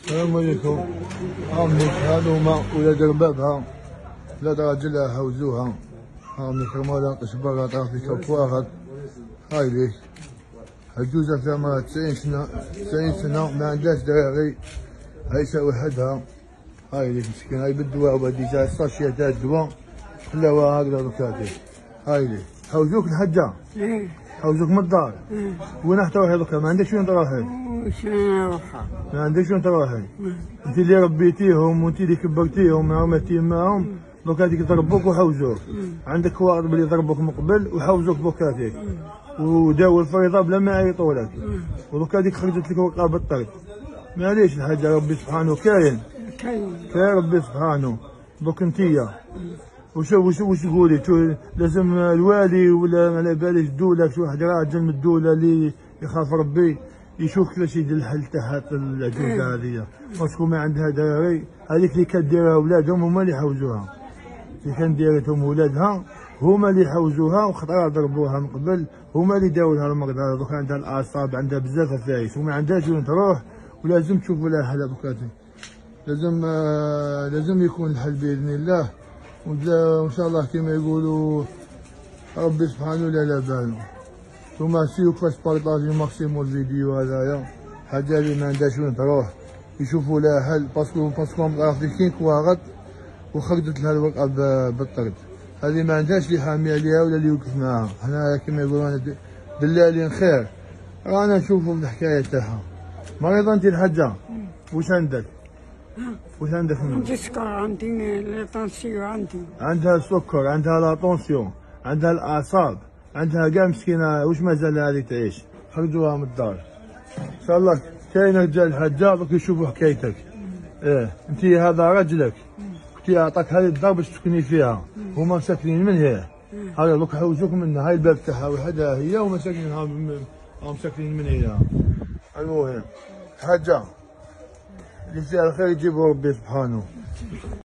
السلام عليكم. عمي هادو هما ولاد ربابها، ولاد راجلها هوزوها. عمي كرمالا قشبرها طاح في كف واحد. هاي ليك عجوزة في عمرها 90 سنة، 90 سنة ما عندهاش دراري، عايشة وحدها. هاي ليك مسكينة، هاي بالدواء وبدي جاي الساشية تاع الدواء خلاوها هكذا دوكاتي. هاي ليك حوزوك الحجة؟ ايه حوزوك من الدار؟ وين راح تروحي دوكا؟ ما عندكش وين تروحي؟ شنو نروحها؟ ما عندكش وين تروحي؟ انت اللي ربيتيهم وانت اللي كبرتيهم وعملتيهم معاهم، دوك هذيك ضربوك وحوزوك. عندك واحد بلي ضربوك من قبل وحوزوك بوكاتيك وداو الفريضه بلا ما يعيطوا لك، ودوك هذيك خرجت لك وقع بالطريق. معليش الحاجه، ربي سبحانه كاين، كاين ربي سبحانه. دوك انتيا وش تقولي؟ لازم الوالي ولا على باليش الدوله، شي واحد راجل من الدوله اللي يخاف ربي يشوف كيفاش يدير الحل تاع العجوزه هذه. وشكون ما عندها دراري، هذيك اللي كديرها ولادهم هما اللي يحوزوها، اللي كان دايرتهم ولادها هما اللي حوزوها، وخطرها ضربوها من قبل، هما اللي داو لها المرض هذا. دوك عندها الاعصاب، عندها بزاف عفايس وما عندهاش وين تروح، ولازم تشوفوا لها حل. دوكاتي لازم يكون الحل باذن الله، وان شاء الله كما يقولوا ربي سبحانه لا باله. ثم سيو كيفاش بارطاجي ماكسيموم الفيديو هذايا، حاجه اللي ما عندهاش وين تروح يشوفوا لها حل، باسكو عرفتي كين كواغط وخرجت لها الوقعه بالطرد. هذه ما عندهاش اللي حامي عليها ولا اللي يوقف معاها. حنا كما يقولون دلالين خير، رانا نشوفوا الحكايه تاعها. مريضه انت الحاجه؟ واش عندك؟ واش عندك؟ عندي السكر، عندي ليطونسيون، عندها السكر، عندها لاطونسيون، عندها الاعصاب، عندها كاع مسكينه. واش مازال هذه تعيش؟ خرجوها من الدار ان شاء الله. كاين رجال الحجه دوك يشوفوا حكايتك. انت هذا رجلك، كنت اعطاك هذه الدار باش تسكني فيها، هما ساكنين من هنا. هذا دوك حوزوك منها، هاي الباب تاعها وحدها هي، وما ساكنينها هم ساكنين من هنا. المهم حاجه اللي فيها الخير يجيبه ربي سبحانه.